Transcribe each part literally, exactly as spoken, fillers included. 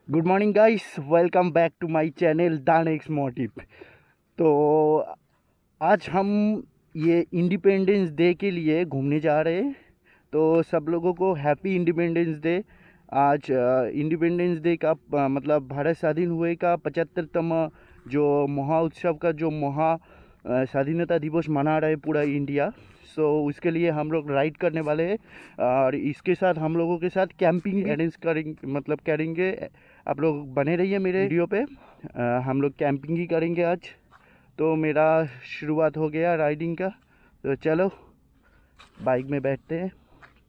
Good morning guys, welcome back to my channel Dan X motive. तो आज हम ये इंडिपेंडेंस डे के लिए घूमने जा रहे हैं। तो सब लोगों को हैप्पी इंडिपेंडेंस डे। आज इंडिपेंडेंस डे का अ, मतलब भारत स्वाधीन हुए का पचहत्तरतम जो महा उत्सव का जो महा अ, स्वाधीनता दिवस मना रहे पूरा इंडिया। सो उसके लिए हम लोग राइड करने वाले हैं और इसके साथ हम लोगों के साथ कैंपिंग अरेंज करेंगे, मतलब करेंगे। आप लोग बने रहिए मेरे वीडियो पे। अ, हम लोग कैंपिंग ही करेंगे आज। तो मेरा शुरुआत हो गया राइडिंग का। तो चलो बाइक में बैठते हैं।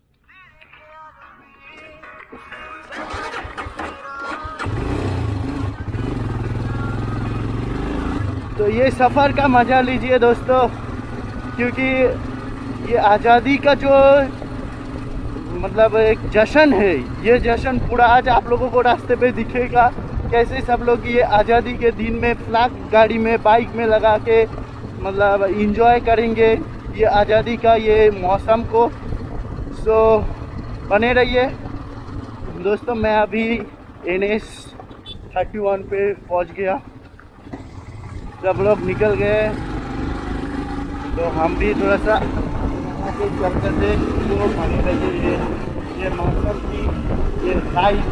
तो ये सफ़र का मज़ा लीजिए दोस्तों, क्योंकि ये आज़ादी का जो मतलब एक जश्न है, ये जश्न पूरा आज आप लोगों को रास्ते पे दिखेगा। कैसे सब लोग ये आज़ादी के दिन में फ्लैग गाड़ी में बाइक में लगा के मतलब इंजॉय करेंगे ये आज़ादी का ये मौसम को। सो बने रहिए दोस्तों। मैं अभी एन एस थर्टी वन पे पहुंच गया। सब लोग निकल गए तो हम भी थोड़ा सा आगे चल करते तो बने रहिए। ये ये मौसम की ये लाइट।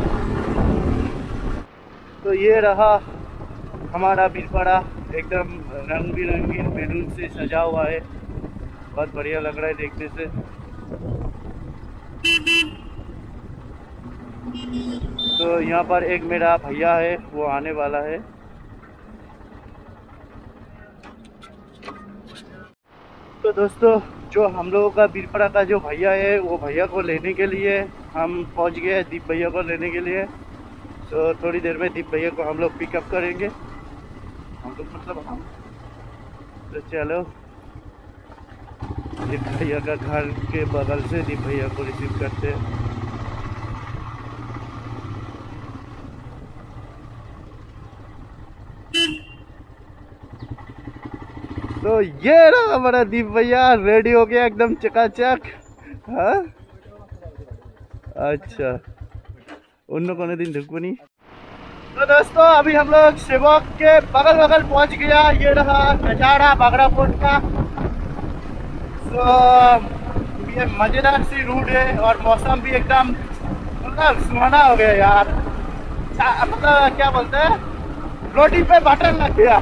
तो ये रहा हमारा बीरपाड़ा, एकदम रंग बिरंगी बैलून से सजा हुआ है। बहुत बढ़िया लग रहा है देखने से। तो यहाँ पर एक मेरा भैया है, वो आने वाला है। तो दोस्तों, जो हम लोगों का बीरपाड़ा का जो भैया है, वो भैया को लेने के लिए हम पहुँच गए। दीप भैया को लेने के लिए। तो थोड़ी देर में दीप भैया को हम लोग पिकअप करेंगे। हम लोग मतलब हम तो चलो दीप भैया का घर के बगल से दीप भैया को रिसीव करते हैं। तो ये रहा हमारा दीप भैया, रेडी हो गया एकदम चकाचक। हाँ अच्छा, उन लोगों ने दिन धुकू नहीं। तो दोस्तों, अभी हम लोग सेवक के बगल बगल पहुंच गया। ये रहा नजारा बागड़ा फोर्ट का। तो ये मजेदार सी रूट है और मौसम भी एकदम मतलब सुहाना हो गया यार। मतलब क्या बोलते हैं, रोटी पे बटर लग गया।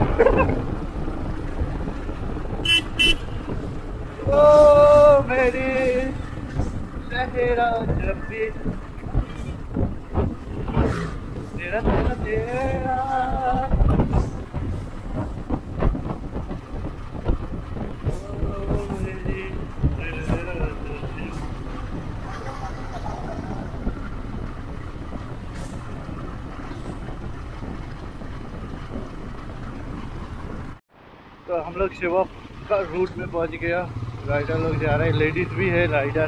ओ मेरी सहरा जब भी तेरा तेरा तेरा। तो हम लोग सेवा का रूट में पहुंच गया। राइडर लोग जा रहे हैं, लेडीज भी है राइडर।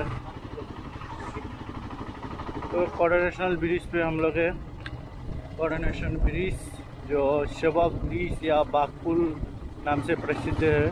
तो कोरोनेशनल ब्रिज पे हम लोग है। कोरोनेशन ब्रिज जो सेवा ब्रिज या बागपुल नाम से प्रसिद्ध है।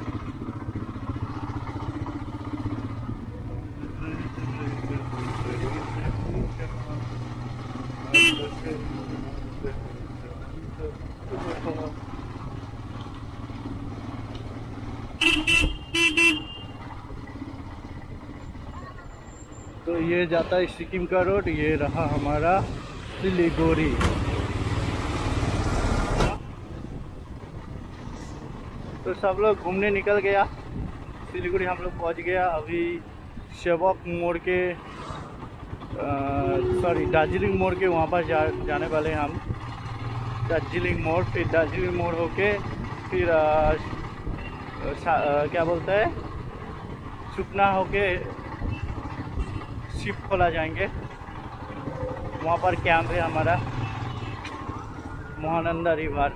तो ये जाता है सिक्किम का रोड। ये रहा हमारा सिलीगुड़ी। तो सब लोग घूमने निकल गया। सिलीगुड़ी हम लोग पहुंच गया। अभी सेवक मोड़ के सॉरी दार्जिलिंग मोड़ के वहाँ पर जा, जाने वाले हैं हम। दार्जिलिंग मोड़, फिर दार्जिलिंग मोड़ होके फिर आ, आ, क्या बोलते हैं, सुखना होके शिप खोला जाएंगे। वहाँ पर कैंप है हमारा, महानंदा रिवर।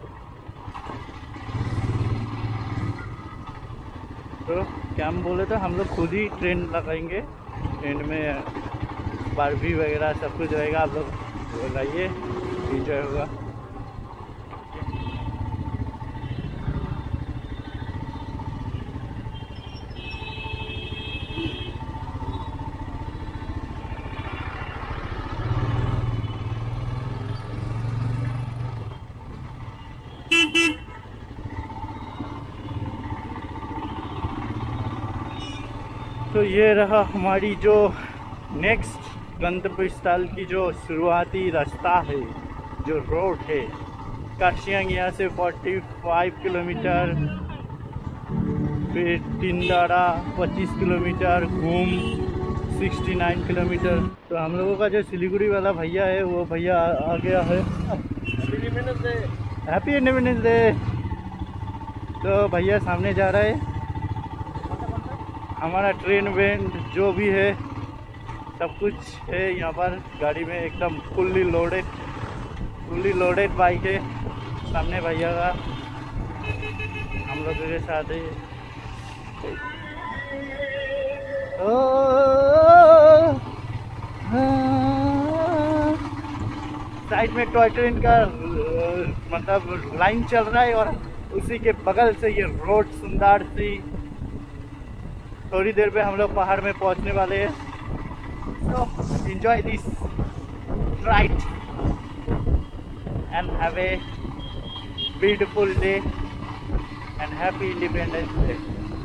तो कैंप बोले तो हम लोग खुद ही ट्रेन लगाएंगे। ट्रेन में बारबी वगैरह सब कुछ रहेगा। आप लोग लगाइए, एंजॉय होगा। तो ये रहा हमारी जो नेक्स्ट गंतव्य स्थल की जो शुरुआती रास्ता है, जो रोड है। कारसियांग यहाँ से पैंतालीस किलोमीटर, फिर तिंदारा पच्चीस किलोमीटर, घूम उनहत्तर किलोमीटर। तो हम लोगों का जो सिलीगुड़ी वाला भैया है वो भैया आ गया है। Happy independence day. तो भैया सामने जा रहा है। हमारा ट्रेन वेन जो भी है सब कुछ है यहाँ पर गाड़ी में, एकदम fully loaded fully loaded bike है। सामने भैया का हम लोग के साथ है। साइड में टॉय ट्रेन का मतलब लाइन चल रहा है और उसी के बगल से ये रोड सुंदर सी। थोड़ी देर में हम लोग पहाड़ में पहुंचने वाले हैं। So enjoy this ride and have a beautiful day and happy Independence Day.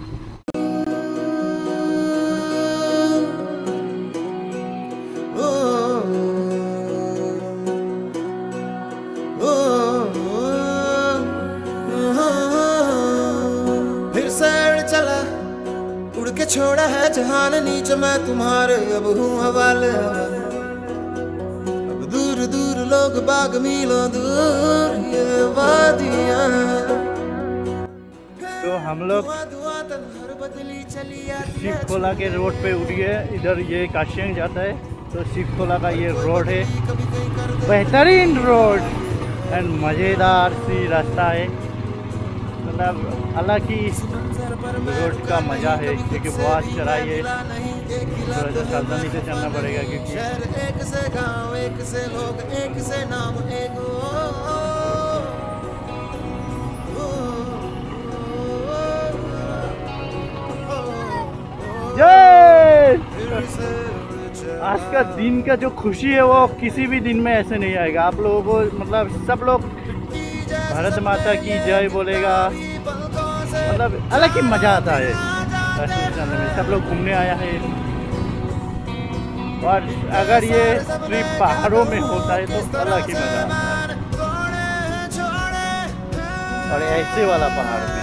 छोड़ा है जहान नीचे मैं तुम्हारे अब हूँ हवाले। अब दूर दूर लोग बाग मीलों दूर ये वादियाँ। तो हम लोग शिव खोला के रोड पे उठ गए। इधर ये कारसियांग जाता है तो शिव खोला का ये रोड है, बेहतरीन रोड एंड मज़ेदार सी रास्ता है। मतलब अलग ही रोड का मज़ा है क्योंकि बहुत चढ़ाई है। थोड़ा सा सावधानी से चलना पड़ेगा क्योंकि एक से गाँव, एक से लोग, एक से नाम, एक आज का दिन का जो खुशी है वो किसी भी दिन में ऐसे नहीं आएगा। आप लोगों को मतलब सब लोग भारत माता की जय बोलेगा, मतलब अलग ही मज़ा आता है चलने में। सब लोग घूमने आया है और अगर ये ट्रिप पहाड़ों में होता है तो अलग ही मज़ा आता है, और ऐसे वाला पहाड़ में।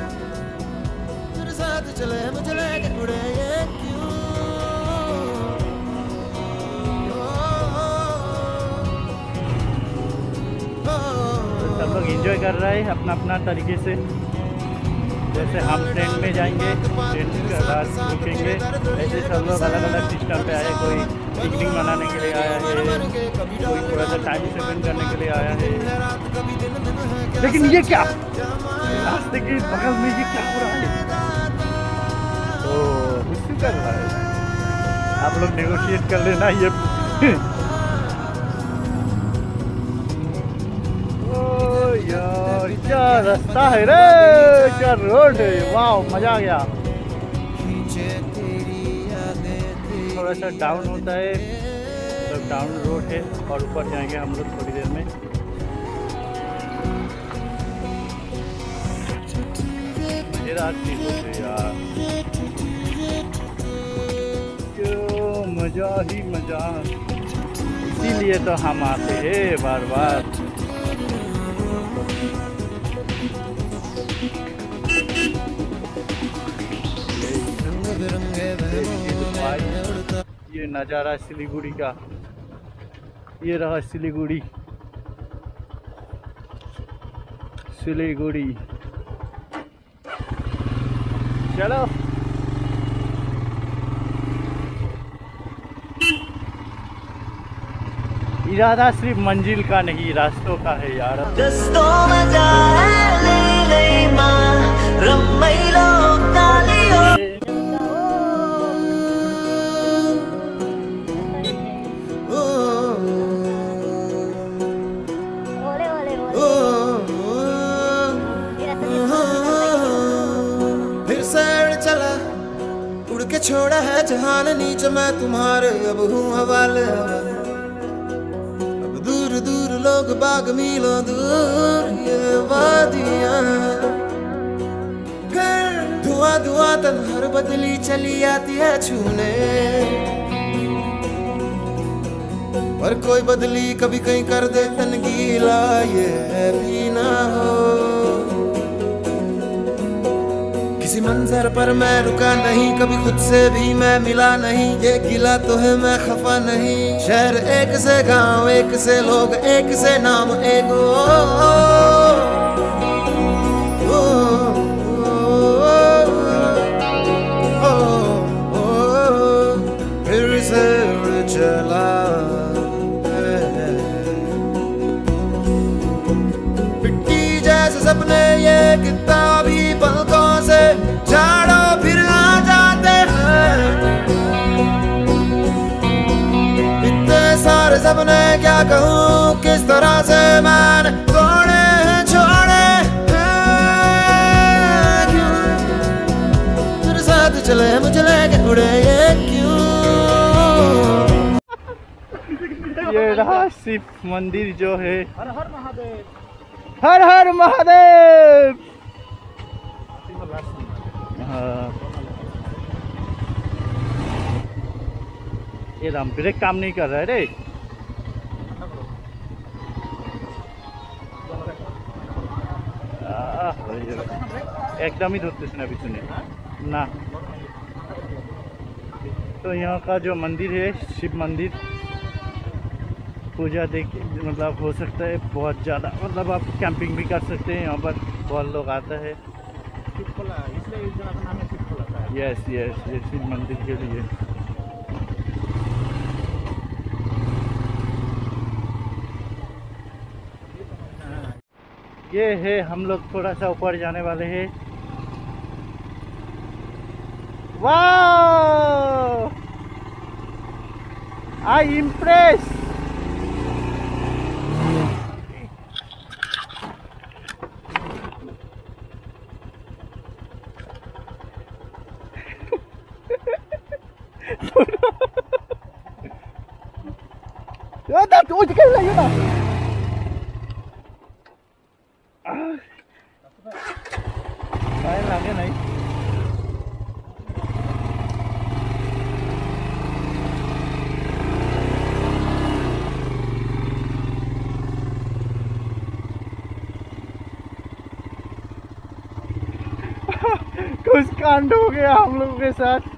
सब लोग एंजॉय कर रहे हैं अपना अपना तरीके से। जैसे हम ट्रेन में जाएंगे, ट्रेन के बाद रुकेंगे, ऐसे सब लोग अलग अलग सिस्टम पे आए। कोई पिकनिक मनाने के लिए आया है, कोई थोड़ा सा टाइम स्पेंड करने के लिए आया है। लेकिन ये क्या रास्ते के बगल में ये क्या हो रहा है? तो कुछ कर रहा है, आप लोग नेगोशिएट कर लेना। ये यार क्या रास्ता है रे, क्या रोड है, वाह मजा आ गया। थोड़ा सा डाउन होता है तो डाउन रोड है और ऊपर जाएंगे हम लोग थोड़ी देर में। मजेदार चीज होती है यार, क्यों मजा ही मजा। इसीलिए तो हम आते हैं बार बार। ये नज़ारा सिलीगुड़ी का, ये रहा सिलीगुड़ी सिलीगुड़ी। चलो इरादा सिर्फ मंजिल का नहीं, रास्तों का है यार। छोड़ा है जहान नीचे मैं तुम्हारे अब हूँ हवाले। अब दूर दूर लोग बाग मीलों दूर ये वादियाँ। फिर धुआं धुआं धुआं तन हर बदली चली आती है छूने, पर कोई बदली कभी कहीं कर दे तन गीला, ये भी ना हो। किसी मंजर पर मैं रुका नहीं, कभी खुद से भी मैं मिला नहीं, ये गिला तो है मैं खफा नहीं। शहर एक से गांव, एक से लोग, एक से नाम, एक ओ, ओ, ओ, ओ, ओ, ओ, फिर से उड़ चला मिट्टी जैसे सपने, ये किताबी पलकों से झाड़ो फिर आ जाते हैं। इतने सारे सपने क्या कहूँ, किस तरह से मैंने तोड़े हैं, छोड़े हैं, क्यों तेरे साथ चले मुझे लेके उड़े, ये क्यों। ये रहा शिव मंदिर जो है। हर हर महादेव, हर हर महादेव। हाँ, ये राम ब्रेक काम नहीं कर रहा है रे। एकदम ही धरते ना पिछने ना। तो यहाँ का जो मंदिर है, शिव मंदिर, पूजा देख मतलब हो सकता है बहुत ज़्यादा, मतलब आप कैंपिंग भी कर सकते हैं। यहाँ पर बहुत लोग आता है, इसलिए इस जगह का नाम है शिवखोला। यस यस, ये शिव मंदिर के लिए। ये है, हम लोग थोड़ा सा ऊपर जाने वाले हैं। वाह, आई इम्प्रेस। लगे नहीं। कुछ कांड हो गया हम लोगों के साथ।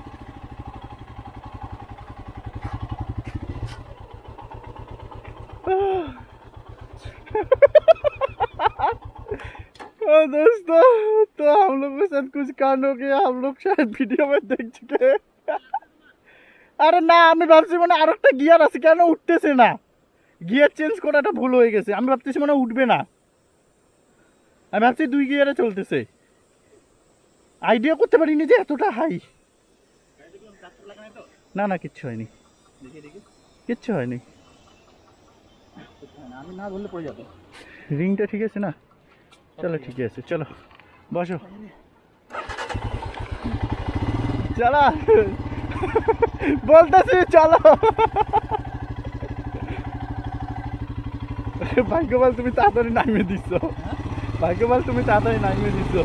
दोस्तों, तो हम लोगों के साथ कुछ कांड हो गया, हम लोग शायद वीडियो में देख चुके हैं। अरे ना, আমি ভাবছি মানে আরেকটা গিয়ার আছে, কেন উঠতেছে না, গিয়ার চেঞ্জ করাটা ভুল হয়ে গেছে। আমি ভাবতেছি মানে উঠবে না, আমি ভাবছি দুই গিয়ারে চলতেছে। আইডিয়া করতে পারিনি যে এতটা হাই। না না, কিচ্ছু হয়নি, কিচ্ছু হয়নি। আমি না বললে পড়ে যাবে। রিংটা ঠিক আছে না? चलो ठीक है, चलो बसो, चला बोलते सी चलो। भाग्यवाल तुम्हें ताड़ाताड़ी नामिয়ে দিছো, भाग्यवाल तुम्हें ताड़ाताड़ी नामिয়ে দিছো।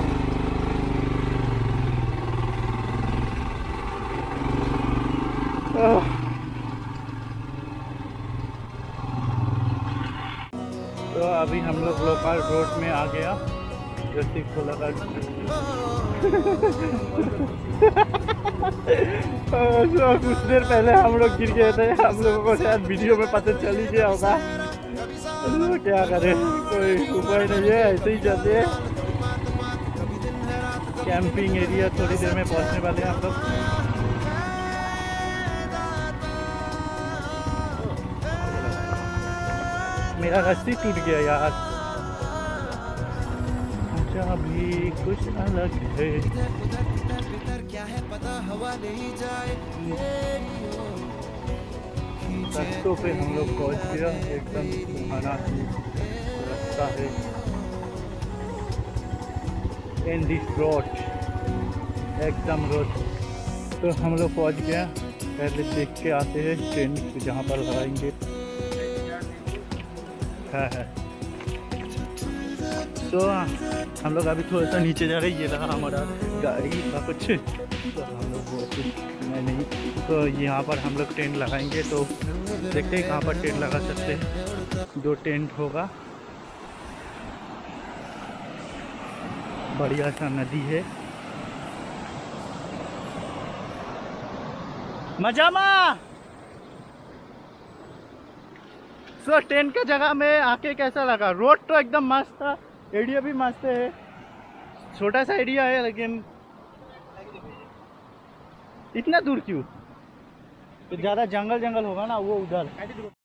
तो अभी हम लोग लोकल रोड में आ गया, जो शिवखोला का। कुछ देर पहले हम लोग गिर गए थे, हम लोगों को शायद वीडियो में पता चल ही गया होगा। तो क्या करें, कोई उपाय नहीं है, ऐसे ही चलते हैं। कैंपिंग एरिया थोड़ी देर में पहुंचने वाले हैं हम लोग। मेरा रस्सी टूट गया यार, अच्छा भी कुछ अलग है। रास्तों पे हम लोग पहुंच गया, एकदम सुहाना रास्ता है। एंड दिस रोड, एकदम रोड। तो हम लोग पहुंच गया, पहले देख के आते हैं ट्रेन जहाँ पर लगाएंगे। है है तो हम लोग अभी थोड़ा सा नीचे जा रहे हैं। ये रहा हमारा गाड़ी का कुछ, तो हम लोग वो मैं नहीं, तो यहाँ पर हम लोग टेंट लगाएंगे। तो देखते हैं कहाँ पर टेंट लगा सकते हैं। दो टेंट होगा, बढ़िया सा नदी है। मजामा सो टेंट के जगह में आके कैसा लगा? रोड तो एकदम मस्त था, एरिया भी मस्त है, छोटा सा एरिया है, लेकिन इतना दूर क्यों? तो ज़्यादा जंगल जंगल होगा ना वो उधर।